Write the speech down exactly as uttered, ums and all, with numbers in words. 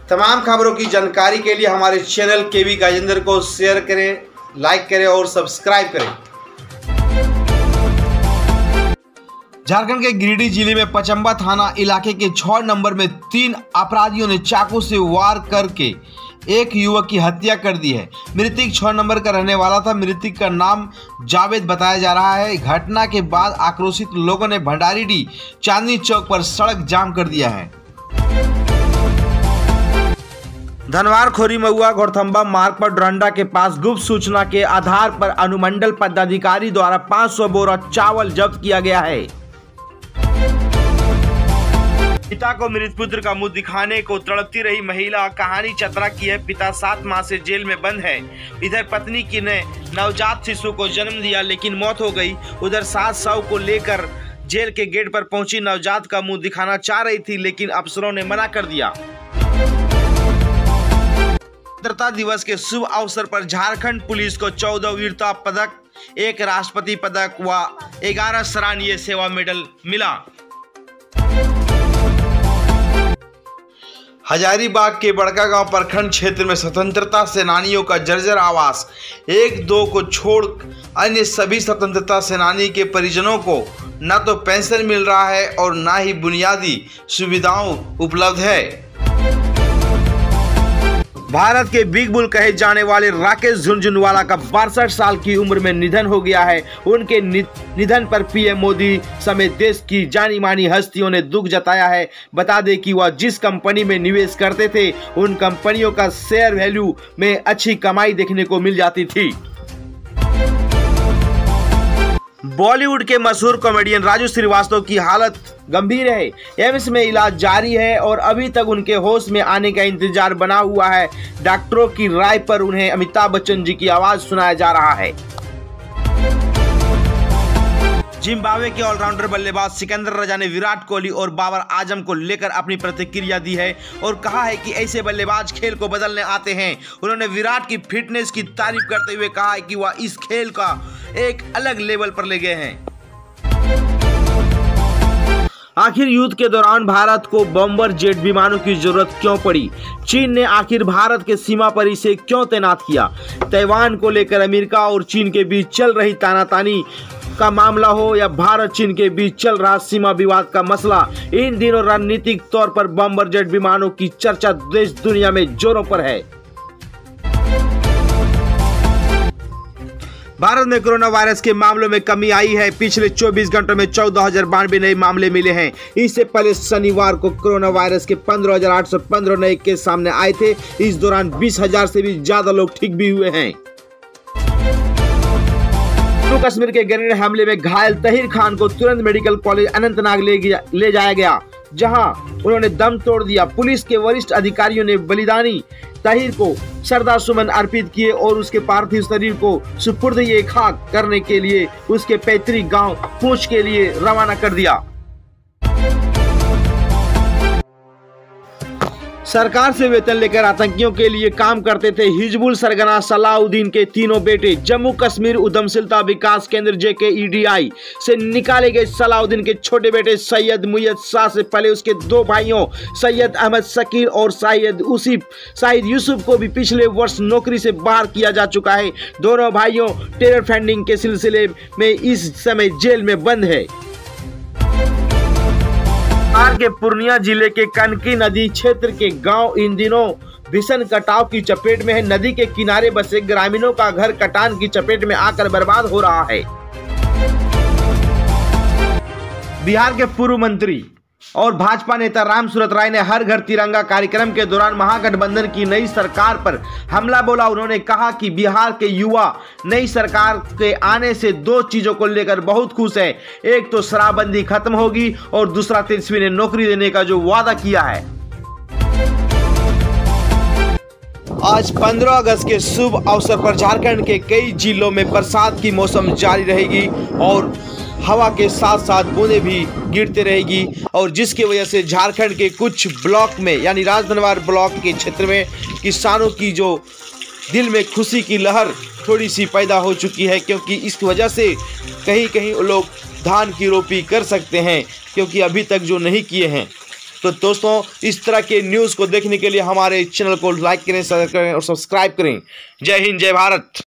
तमाम खबरों की जानकारी के लिए हमारे चैनल केवी गाजेंद्र को शेयर करें, लाइक करें और सब्सक्राइब करें। झारखंड के गिरिडीह जिले में पचम्बा थाना इलाके के छह नंबर में तीन अपराधियों ने चाकू से वार करके एक युवक की हत्या कर दी है। मृतक छह नंबर का रहने वाला था। मृतक का नाम जावेद बताया जा रहा है। घटना के बाद आक्रोशित लोगों ने भंडारीडीह चांदनी चौक पर सड़क जाम कर दिया है। धनवार खोरी महुआ घोड़थम्बा मार्ग पर डोरंडा के पास गुप्त सूचना के आधार पर अनुमंडल पदाधिकारी द्वारा पाँच सौ बोरा चावल जब्त किया गया है। पिता को मृत पुत्र का मुंह दिखाने को तड़पती रही महिला, कहानी चतरा की है। पिता सात माह से जेल में बंद है। इधर पत्नी की ने नवजात शिशु को जन्म दिया लेकिन मौत हो गई। उधर सास सौ को लेकर जेल के गेट पर पहुंची नवजात का मुंह दिखाना चाह रही थी लेकिन अफसरों ने मना कर दिया। स्वतंत्रता दिवस के शुभ अवसर पर झारखंड पुलिस को चौदह वीरता पदक, एक राष्ट्रपति पदक व ग्यारह सराहनीय सेवा मेडल मिला। हजारीबाग के बड़कागांव प्रखंड क्षेत्र में स्वतंत्रता सेनानियों का जर्जर आवास, एक दो को छोड़ अन्य सभी स्वतंत्रता सेनानी के परिजनों को न तो पेंशन मिल रहा है और न ही बुनियादी सुविधाओं उपलब्ध है। भारत के बिग बुल कहे जाने वाले राकेश झुनझुनवाला का बासठ साल की उम्र में निधन हो गया है। उनके निधन पर पीएम मोदी समेत देश की जानी मानी हस्तियों ने दुख जताया है। बता दें कि वह जिस कंपनी में निवेश करते थे उन कंपनियों का शेयर वैल्यू में अच्छी कमाई देखने को मिल जाती थी। बॉलीवुड के मशहूर कॉमेडियन राजू श्रीवास्तव की हालत गंभीर है। एम्स में इलाज जारी है और अभी तक उनके होश में आने का इंतजार बना हुआ है। डॉक्टरों की राय पर उन्हें अमिताभ बच्चन जी की आवाज सुनाया जा रहा है। जिम्बाब्वे के ऑलराउंडर बल्लेबाज सिकंदर रजा ने विराट कोहली और बाबर आजम को लेकर अपनी प्रतिक्रिया दी है और कहा है कि ऐसे बल्लेबाज खेल को बदलने आते हैं। उन्होंने विराट की फिटनेस की तारीफ करते हुए कहा है कि वह इस खेल का एक अलग लेवल पर ले गए हैं। आखिर युद्ध के दौरान भारत को बॉम्बर जेट विमानों की जरूरत क्यों पड़ी? चीन ने आखिर भारत के सीमा पर इसे क्यों तैनात किया? ताइवान को लेकर अमेरिका और चीन के बीच चल रही तानातानी का मामला हो या भारत चीन के बीच चल रहा सीमा विवाद का मसला, इन दिनों रणनीतिक तौर पर बॉम्बर जेट विमानों की चर्चा देश दुनिया में जोरों पर है। भारत में कोरोना वायरस के मामलों में कमी आई है। पिछले चौबीस घंटों में चौदह हजार बानवे नए मामले मिले हैं। इससे पहले शनिवार को कोरोना वायरस के पंद्रह हजार आठ सौ पंद्रह नए केस सामने आए थे। इस दौरान बीस हजार से भी ज्यादा लोग ठीक भी हुए हैं। जम्मू कश्मीर के ग्रेनेड हमले में घायल तहीर खान को तुरंत मेडिकल कॉलेज अनंतनाग ले, ले जाया गया, जहां उन्होंने दम तोड़ दिया। पुलिस के वरिष्ठ अधिकारियों ने बलिदानी तहीर को श्रद्धा सुमन अर्पित किए और उसके पार्थिव शरीर को सुपुर्द-ए खाक करने के लिए उसके पैतृक गांव पूंछ के लिए रवाना कर दिया। सरकार से वेतन लेकर आतंकियों के लिए काम करते थे हिजबुल सरगना सलाउद्दीन के तीनों बेटे। जम्मू कश्मीर उधमसिलता विकास केंद्र जे के ई डी आई से निकाले गए सलाउद्दीन के छोटे बेटे सैयद मुय्यद शाह से पहले उसके दो भाइयों सैयद अहमद शकीर और सैयद उसीफ शाहिद यूसुफ को भी पिछले वर्ष नौकरी से बाहर किया जा चुका है। दोनों भाइयों टेरर फंडिंग के सिलसिले में इस समय जेल में बंद है। बिहार के पूर्णिया जिले के कनकी नदी क्षेत्र के गांव इन दिनों भीषण कटाव की चपेट में है। नदी के किनारे बसे ग्रामीणों का घर कटान की चपेट में आकर बर्बाद हो रहा है। बिहार के पूर्व मंत्री और भाजपा नेता रामसूरत राय ने हर घर तिरंगा कार्यक्रम के दौरान महागठबंधन की नई सरकार पर हमला बोला। उन्होंने कहा कि बिहार के युवा नई सरकार के आने से दो चीजों को लेकर बहुत खुश है। एक तो शराबबंदी खत्म होगी और दूसरा तेजस्वी ने नौकरी देने का जो वादा किया है। आज पंद्रह अगस्त के शुभ अवसर पर झारखंड के कई जिलों में बरसात की मौसम जारी रहेगी और हवा के साथ साथ बूंदें भी गिरते रहेगी और जिसकी वजह से झारखंड के कुछ ब्लॉक में यानी राजधनवार ब्लॉक के क्षेत्र में किसानों की जो दिल में खुशी की लहर थोड़ी सी पैदा हो चुकी है, क्योंकि इस वजह से कहीं कहीं लोग धान की रोपी कर सकते हैं, क्योंकि अभी तक जो नहीं किए हैं तो दोस्तों इस तरह के न्यूज़ को देखने के लिए हमारे चैनल को लाइक करें, शेयर करें और सब्सक्राइब करें। जय हिंद, जय भारत।